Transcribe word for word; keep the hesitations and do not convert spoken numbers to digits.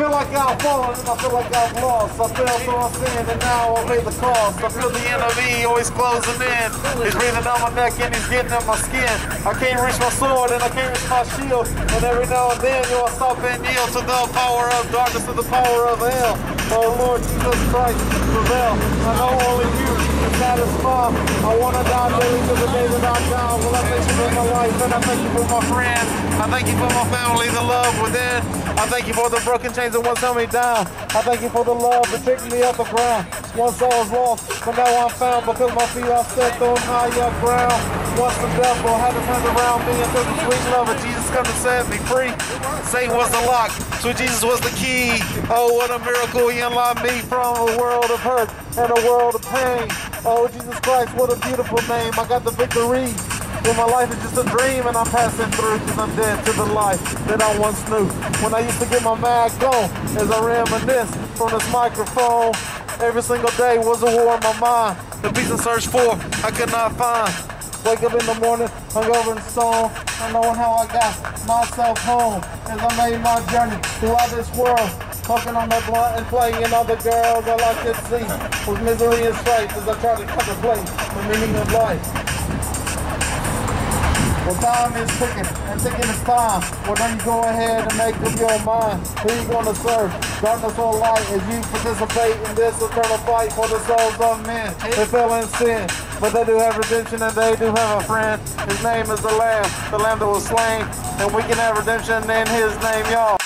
feel like I've fallen and I feel like I've lost. I fell for my sin and now I pay the cost. I feel the enemy always closing in. He's breathing down my neck and he's getting in my skin. I can't reach my sword and I can't reach my shield. And every now and then you'll stop and yield to the power of darkness, to the power of hell. Oh Lord Jesus Christ, prevail. I know only you can satisfy. I want to die daily to the day that I die. Well, I thank you for my life and I thank you for my friends. I thank you for my family, the love within. I thank you for the broken chains that once held me down. I thank you for the love that picked me up the ground. Once I was lost, but now I'm found because my feet are set on higher ground. Once the devil had his hands around me until the sweet love of Jesus come to set me free. Satan was the lock, sweet Jesus was the key. Oh, what a miracle, he unlocked me from a world of hurt and a world of pain. Oh, Jesus Christ, what a beautiful name. I got the victory. Well, my life is just a dream and I'm passing through because I'm dead to the life that I once knew. When I used to get my mag on as I reminisce from this microphone, every single day was a war in my mind. The peace I searched for, I could not find. Wake up in the morning, hungover and stone, not knowing how I got myself home as I made my journey throughout this world. Smoking on the blunt and playing other girls all I could see with misery and strife as I try to contemplate the meaning of life. Well, time is ticking, and ticking is time. Well, then you go ahead and make up your mind. Who you gonna serve? Darkness or light as you participate in this eternal fight for the souls of men. They fell in sin, but they do have redemption and they do have a friend. His name is the Lamb, the Lamb that was slain, and we can have redemption in his name, y'all.